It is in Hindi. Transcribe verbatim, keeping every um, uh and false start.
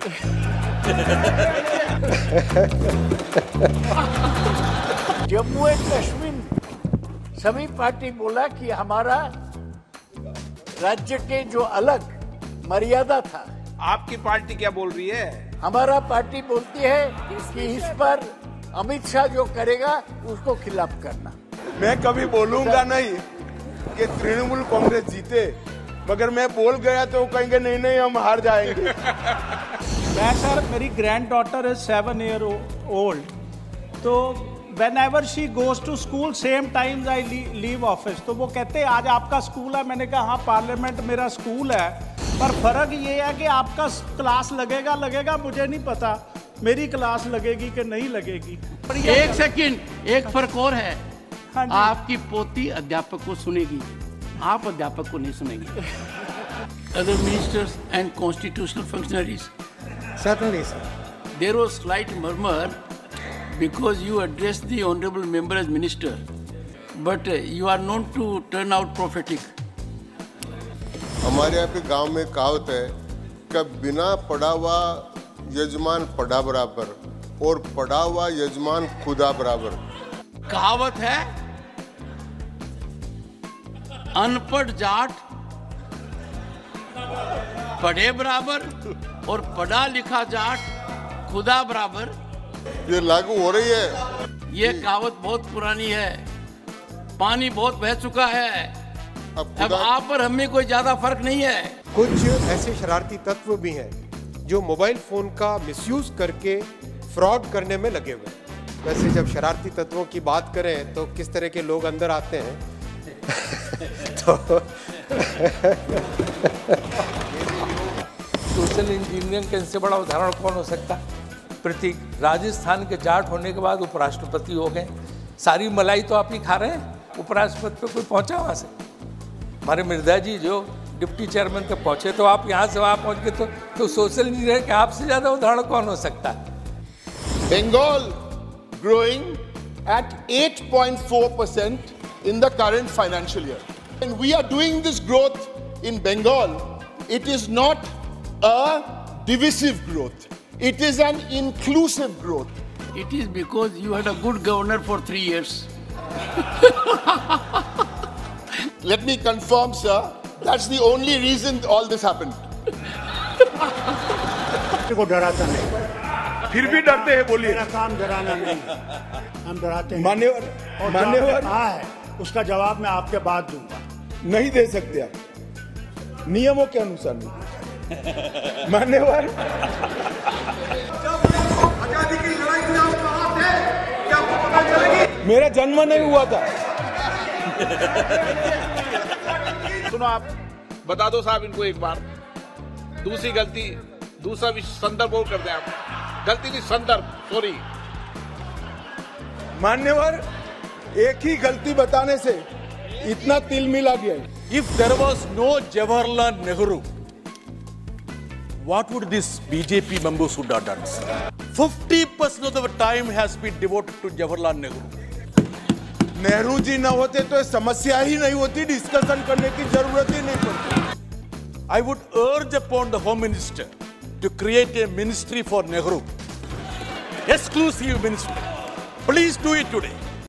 जम्मू एंड कश्मीर सभी पार्टी बोला कि हमारा राज्य के जो अलग मर्यादा था। आपकी पार्टी क्या बोल रही है? हमारा पार्टी बोलती है कि इस पर अमित शाह जो करेगा उसको खिलाफ करना। मैं कभी बोलूंगा नहीं कि तृणमूल कांग्रेस जीते, मगर मैं बोल गया तो कहेंगे नहीं नहीं हम हार जाएंगे। मैं सर, मेरी granddaughter is seven year old, तो whenever she goes to school same times I leave office, तो वो कहते हैं आज आपका स्कूल है। मैंने कहा हाँ पार्लियामेंट मेरा स्कूल है, पर फर्क ये है कि आपका क्लास लगेगा लगेगा मुझे नहीं पता, मेरी क्लास लगेगी कि नहीं लगेगी। एक सेकंड, एक फर्क और है, हाँ आपकी पोती अध्यापक को सुनेगी, आप अध्यापक को नहीं सुनेंगे। Other ministers and constitutional functionaries. Certainly, sir. There was slight murmur because you addressed the honorable member as minister, but uh, you are known to turn out prophetic. हमारे यहाँ पे गांव में कहावत है कि बिना पढ़ा हुआ यजमान पढ़ा बराबर और पढ़ा हुआ यजमान खुदा बराबर। कहावत है अनपढ़ जाट पढ़े बराबर और पढ़ा लिखा जाट खुदा बराबर। ये लागू हो रही है। ये कहावत बहुत पुरानी है, पानी बहुत बह चुका है, अब, अब आप और हमें कोई ज्यादा फर्क नहीं है। कुछ ऐसे शरारती तत्व भी हैं जो मोबाइल फोन का मिसयूज करके फ्रॉड करने में लगे हुए हैं। वैसे जब शरारती तत्वों की बात करें तो किस तरह के लोग अंदर आते हैं तो सोशल इंजीनियरिंग का इनसे बड़ा उदाहरण कौन हो सकता? प्रतीक राजस्थान के जाट होने के बाद उपराष्ट्रपति हो गए। सारी मलाई तो आप ही खा रहे हैं, उपराष्ट्रपति पे कोई पहुंचा वहाँ से? हमारे मृदा जी जो डिप्टी चेयरमैन तक पहुंचे, तो आप यहाँ से वहाँ पहुँच गए, तो, तो सोशल इंजीनियर के आपसे ज़्यादा उदाहरण कौन हो सकता है? Bengal growing at eight point four percent in the current financial year. And we are doing this growth in Bengal. It is not a divisive growth. It is an inclusive growth. It is because you had a good governor for three years. Let me confirm, sir. That's the only reason all this happened. को डराता नहीं, फिर भी डरते हैं, बोलिए। मेरा काम डराना नहीं, हम डराते हैं। मान्यवर, मान्यवर कहा है उसका जवाब मैं आपके बाद दूंगा। नहीं दे सकते आप, नियमों के अनुसार नहीं। मान्यवर, आजादी की लड़ाई में आप कहाँ थे? क्या आपको पता चलेगी? मेरा जन्म नहीं हुआ था। सुनो, आप बता दो साहब इनको एक बार। दूसरी गलती, दूसरा भी संदर्भ और कर दें आप। गलती नहीं, संदर्भ, सॉरी। मान्यवर, एक ही गलती बताने से इतना तिल मिला गया। If there was no Jawaharlal Nehru, what would this B J P members would have done? fifty percent of the time has been devoted to Jawaharlal Nehru. Nehru ji न होते तो समस्या ही नहीं होती, डिस्कशन करने की जरूरत ही नहीं पड़ती। I would urge upon the Home Minister to create a ministry for Nehru, exclusive ministry. Please do it today.